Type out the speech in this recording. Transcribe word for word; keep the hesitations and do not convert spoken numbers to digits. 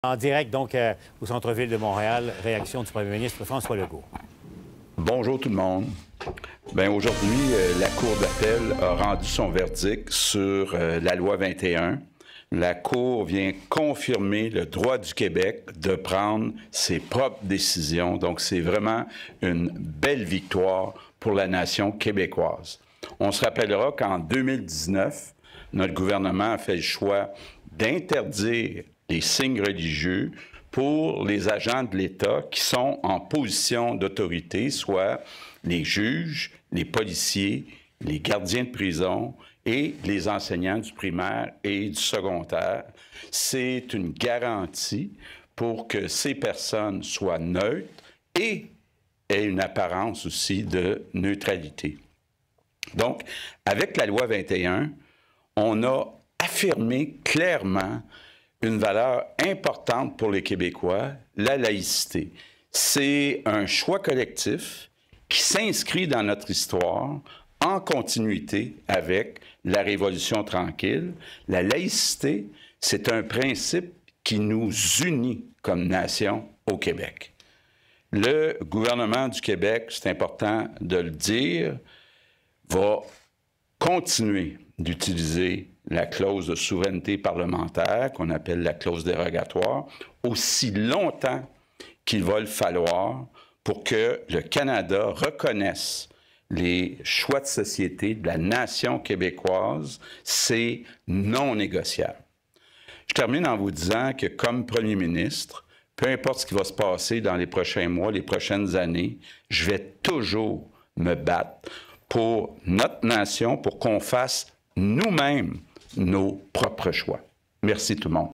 En direct, donc, euh, au centre-ville de Montréal, réaction du premier ministre François Legault. Bonjour tout le monde. Bien, aujourd'hui, euh, la Cour d'appel a rendu son verdict sur euh, la loi vingt et un. La Cour vient confirmer le droit du Québec de prendre ses propres décisions. Donc, c'est vraiment une belle victoire pour la nation québécoise. On se rappellera qu'en deux mille dix-neuf, notre gouvernement a fait le choix d'interdire les signes religieux pour les agents de l'État qui sont en position d'autorité, soit les juges, les policiers, les gardiens de prison et les enseignants du primaire et du secondaire. C'est une garantie pour que ces personnes soient neutres et aient une apparence aussi de neutralité. Donc, avec la loi vingt et un, on a affirmé clairement une valeur importante pour les Québécois, la laïcité. C'est un choix collectif qui s'inscrit dans notre histoire en continuité avec la Révolution tranquille. La laïcité, c'est un principe qui nous unit comme nation au Québec. Le gouvernement du Québec, c'est important de le dire, va continuer d'utiliser la clause de souveraineté parlementaire, qu'on appelle la clause dérogatoire, aussi longtemps qu'il va le falloir pour que le Canada reconnaisse les choix de société de la nation québécoise. C'est non négociable. Je termine en vous disant que comme premier ministre, peu importe ce qui va se passer dans les prochains mois, les prochaines années, je vais toujours me battre pour notre nation, pour qu'on fasse nous-mêmes nos propres choix. Merci tout le monde.